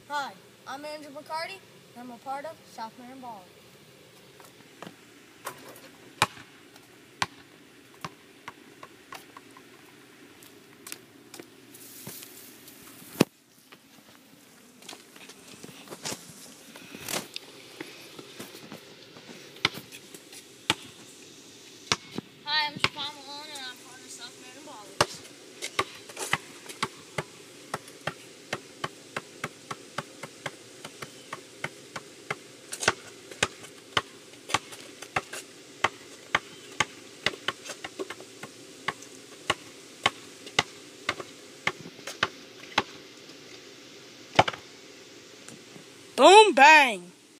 Hi, I'm Andrew McCarty, and I'm a part of South Meriden BALLEZ. Hi, I'm Shawn Malone, and I'm part of South Meriden BALLEZ. Boom, bang.